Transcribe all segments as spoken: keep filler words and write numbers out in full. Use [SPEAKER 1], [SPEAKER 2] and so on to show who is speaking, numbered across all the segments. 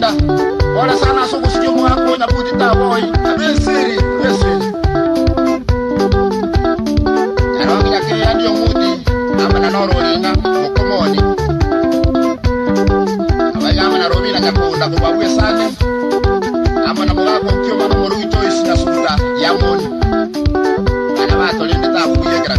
[SPEAKER 1] Linda. Ora sana suku sijui mwako na buti taboi. Abesiri, besiri. Yarongi yake yadio mudi. Ama na noro linga, mukomoni. Abayama na romina nyakunda kubabuye sane. Ama na mwako mkio mama muru choice na suta ya moni. Ana wato linde tabu kuyekera.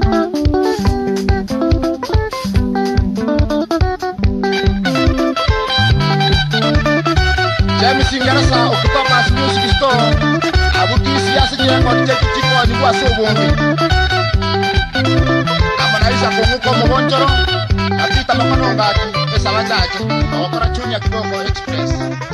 [SPEAKER 1] Jami singarasa okupa music store. Abuti siasa dia kwa cheki chiko ni kwa sobongi. Ama naisa kumuko mohonjoro. Napita mamanongati pesa wachache. Wakora chunya kidogo express.